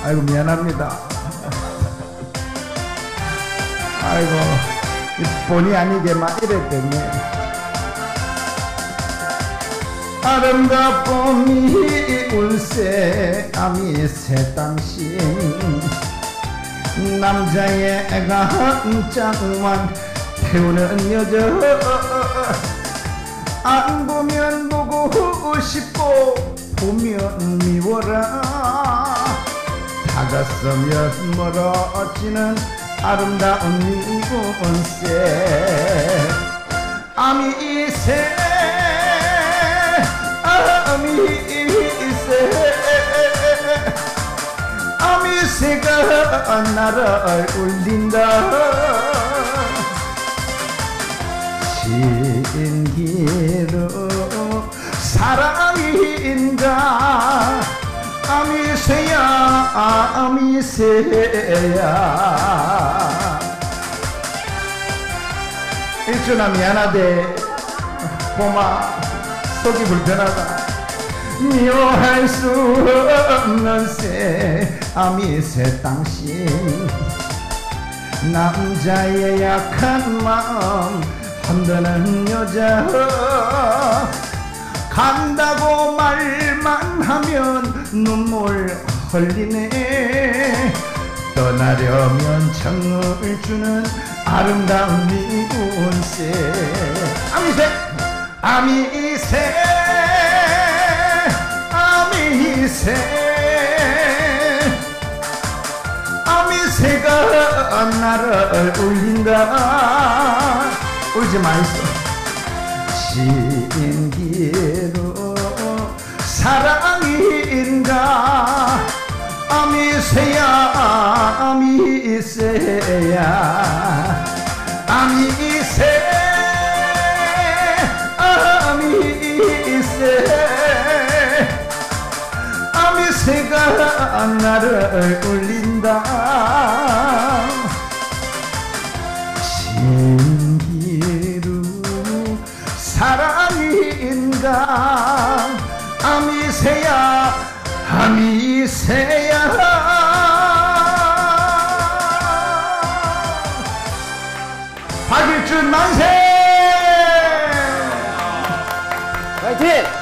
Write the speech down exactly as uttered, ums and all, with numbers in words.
아이고 미안합니다. 아이고 본의 아니게 막 이랬더니 아름답봄이 울새 아미 새 당신 남자의 애가 한짝만 태우는 여자 안 보면 보고 싶고 보면 미워라 다가서면 멀어지는 아름다운 미운새 아미새 아미새 아미새가 나를 울린다 신기루 사랑인가 아미새야 아미새야 일준아 미안하대 고마 속이 불편하다 미워할 수 없는 새 아미새 당신 남자의 약한 마음 흔드는 여자 간다고 말만 하면 눈물 흘리네 떠나려면 정을 주는 아름다운 미운새 아미새 아미새 아미새 아미새가 나를 울린다 울지 마이소 신기루 사랑인가 아미새야 아미새야 아미새 아미새 아미새가 나를 울린다 신기루 사랑인가 아미새야 아미새야 박일준 만세! 화이팅!